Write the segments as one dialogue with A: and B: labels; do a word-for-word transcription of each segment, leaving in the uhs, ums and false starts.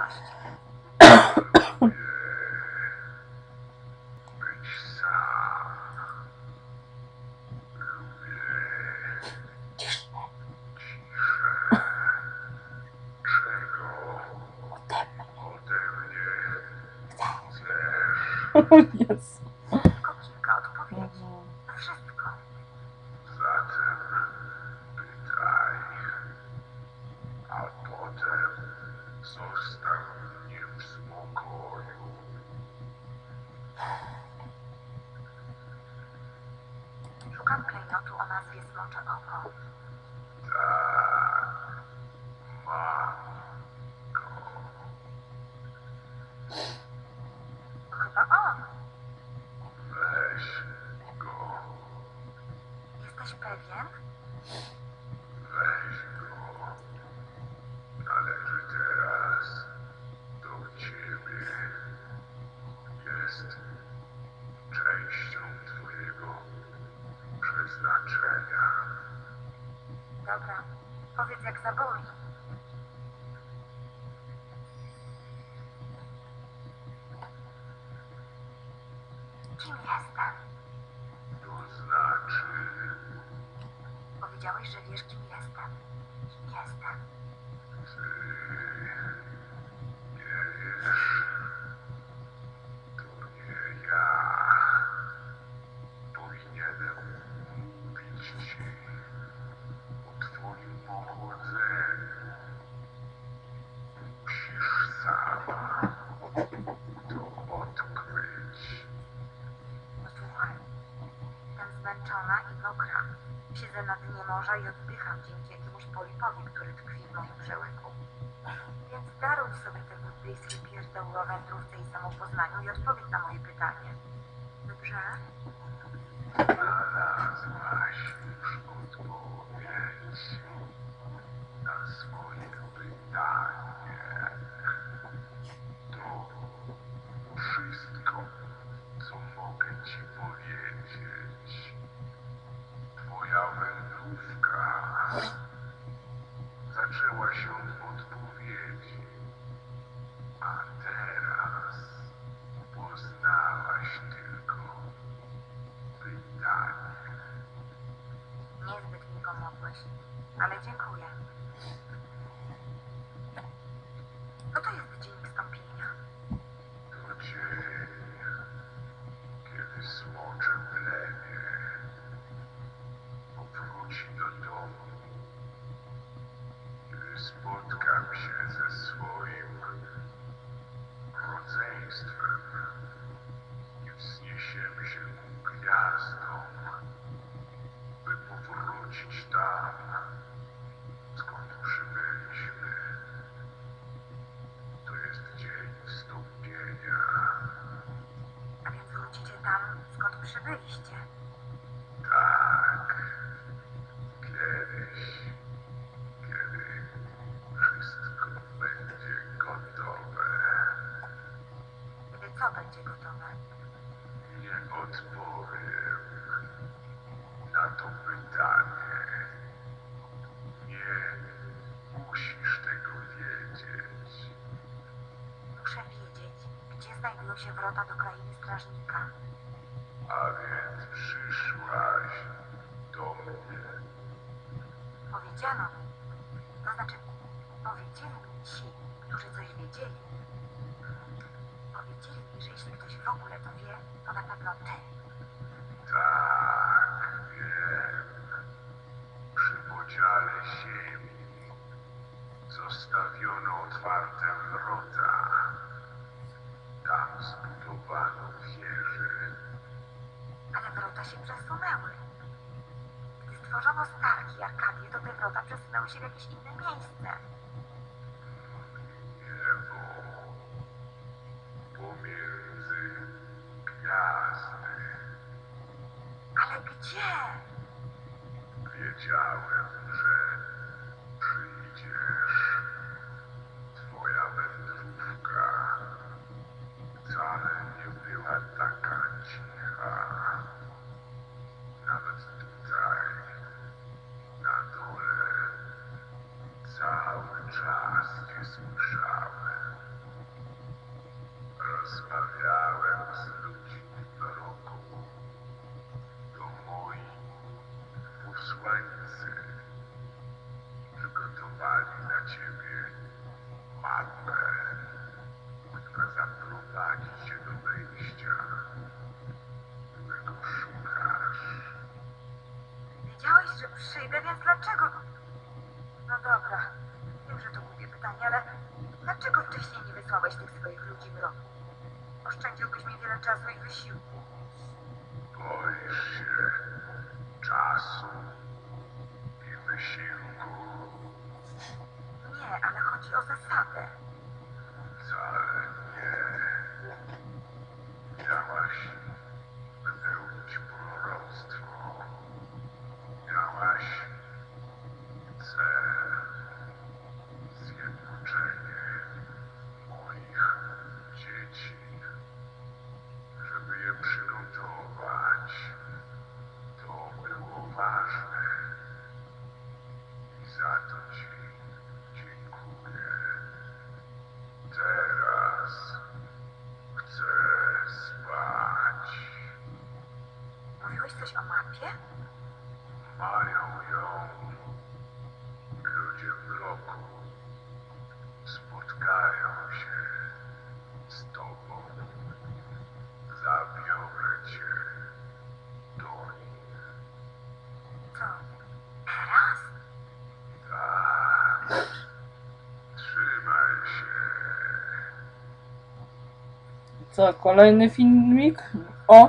A: wolność.
B: O Jezu.
A: Tylko kilka odpowiedzi. To wszystko.
C: Zatem pytaj, a potem zostaw mnie w spokoju.
A: Szukam klejnotu o nazwie Smocze Oko.
C: Tak, mam go.
A: To chyba on.
C: Weź go,
A: Jesteś pewien?
C: weź go. Należy teraz do ciebie. Jest częścią twojego przeznaczenia.
A: Dobra. Powiedz, jak zaboli. Kim jestem?
C: To znaczy,
A: Powiedziałeś, że wiesz, kim jestem. Kim jestem?
C: ty nie wiesz. To nie ja. Powinienem mówić ci o twoim pochodzeniu. Musisz sama to odkryć.
A: Posłuchaj. Jestem zmęczona i mokra. Siedzę na dnie morza i oddycham dzięki jakiemuś polipowi, który tkwi w moim przełyku. Więc daruj sobie te buddyjskie pierdoły o wędrówce i samopoznaniu i odpowiedz na moje pytanie. Dobrze?
C: Znalazłaś już odpowiedź na swoje pytanie. To wszystko, co mogę ci powiedzieć. Twoja wędrówka zaczęła się od odpowiedzi, a teraz poznałaś tylko pytanie.
A: Niezbyt mi pomogłeś, ale dziękuję. No to jest dzień wstąpienia.
C: To dzień, kiedy smocze plemię powróci do domu, kiedy spotkam się ze swoim rodzeństwem i wzniesiemy się ku gwiazdom, by powrócić tam, skąd przybyliśmy. To jest dzień wstąpienia.
A: A więc wrócicie tam, skąd przybyliście.
C: Tak, kiedyś, kiedy wszystko będzie gotowe,
A: Kiedy co będzie gotowe?
C: nie odpowiem na to pytanie. Nie musisz tego wiedzieć.
A: Muszę wiedzieć, gdzie znajdują się wrota do krainy strażnika.
C: A więc przyszłaś do mnie.
A: Powiedziano mi, to znaczy powiedzieli mi ci, którzy coś wiedzieli. Powiedzieli mi, że jeśli ktoś w ogóle to wie, to na pewno ty.
C: Tak, wiem. Przy podziale ziemi zostawiono otwarte wrota. Tam zbudowano wieże.
A: Ale wrota się przesunęły. Gdy stworzono Starki i Arkadię, to te wrota przesunęły się w jakieś inne miejsce.
C: Niebo pomiędzy gwiazdy.
A: Ale gdzie?
C: Wiedziałem, że przyjdziesz. Twoja wędrówka wcale nie była taka cicha. Nawet tutaj, na dole, cały mapę, która zaprowadzi cię do wejścia, którego szukasz.
A: Wiedziałeś, że przyjdę, więc dlaczego... No dobra, wiem, że to głupie pytanie, ale dlaczego wcześniej nie wysłałeś tych swoich ludzi mroku? Oszczędziłbyś mi wiele czasu i wysiłku.
C: Boisz się czasu i wysiłku.
A: Nie, ale chodzi o zasadę.
C: Wcale nie. Miałaś wypełnić proroctwo. Miałaś cel. Zjednoczenie moich dzieci. Żeby je przygotować. To było ważne. I za to ci dziękuję. Teraz chcę spać.
A: Mówiłeś coś o mapie?
C: Mają ją ludzie w bloku. Spotkają się z tobą. Zabiorę cię do nich.
A: Co? Teraz?
C: Tak. Trzymaj się.
B: Co, kolejny filmik? O!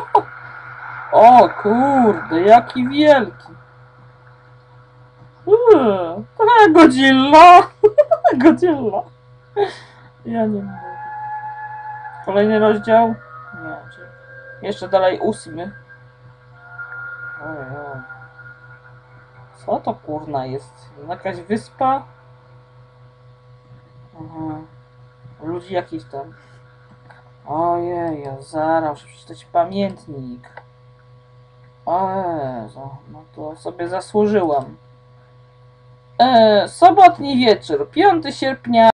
B: O kurde, jaki wielki! Uuu, trochę Godzilla! Godzilla! Ja nie mogę. Kolejny rozdział? Nie, czy... Jeszcze dalej ósmy. Ojej. Co to kurna jest? Jakaś wyspa? Aha. Ludzi jakiś tam. Ojej, ja zaraz muszę przeczytać pamiętnik. O Jezu, no to sobie zasłużyłam. E, sobotni wieczór, piątego sierpnia.